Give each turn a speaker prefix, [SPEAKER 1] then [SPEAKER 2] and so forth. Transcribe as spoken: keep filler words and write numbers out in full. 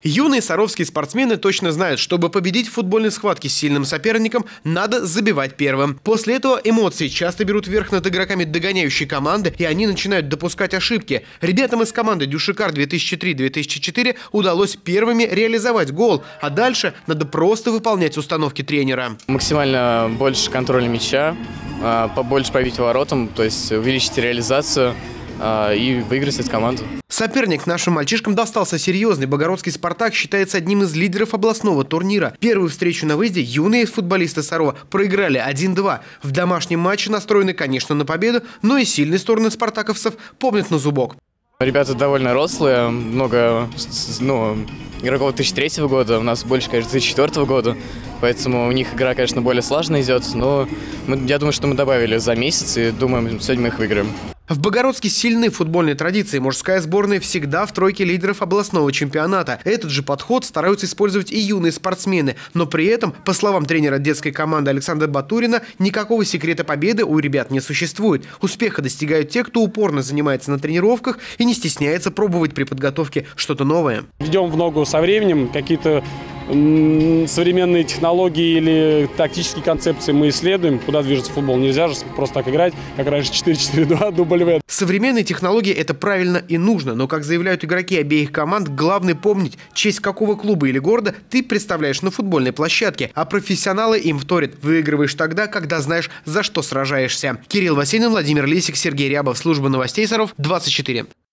[SPEAKER 1] Юные саровские спортсмены точно знают, чтобы победить в футбольной схватке с сильным соперником, надо забивать первым. После этого эмоции часто берут верх над игроками догоняющей команды, и они начинают допускать ошибки. Ребятам из команды Дюшикар две тысячи три — две тысячи четыре удалось первыми реализовать гол, а дальше надо просто выполнять установки тренера.
[SPEAKER 2] Максимально больше контроля мяча, побольше пробить воротам, то есть увеличить реализацию и выиграть эту команду.
[SPEAKER 1] Соперник нашим мальчишкам достался серьезный. Богородский «Спартак» считается одним из лидеров областного турнира. Первую встречу на выезде юные футболисты Сарова проиграли один-два. В домашнем матче настроены, конечно, на победу, но и сильные стороны спартаковцев помнят на зубок.
[SPEAKER 2] Ребята довольно рослые, много ну, игроков две тысячи третьего года, у нас больше, конечно, две тысячи четвёртого года, поэтому у них игра, конечно, более слаженно идет, но мы, я думаю, что мы добавили за месяц и думаем, сегодня мы их выиграем.
[SPEAKER 1] В Богородске сильны футбольные традиции. Мужская сборная всегда в тройке лидеров областного чемпионата. Этот же подход стараются использовать и юные спортсмены. Но при этом, по словам тренера детской команды Александра Батурина, никакого секрета победы у ребят не существует. Успеха достигают те, кто упорно занимается на тренировках и не стесняется пробовать при подготовке что-то новое.
[SPEAKER 3] Идем в ногу со временем, какие-то современные технологии или тактические концепции мы исследуем, куда движется футбол. Нельзя же просто так играть, как раньше четыре-четыре-два, дубль В.
[SPEAKER 1] Современные технологии – это правильно и нужно, но, как заявляют игроки обеих команд, главное помнить, честь какого клуба или города ты представляешь на футбольной площадке, а профессионалы им вторят. Выигрываешь тогда, когда знаешь, за что сражаешься. Кирилл Васильев, Владимир Лисик, Сергей Рябов, служба новостей Саров, двадцать четыре.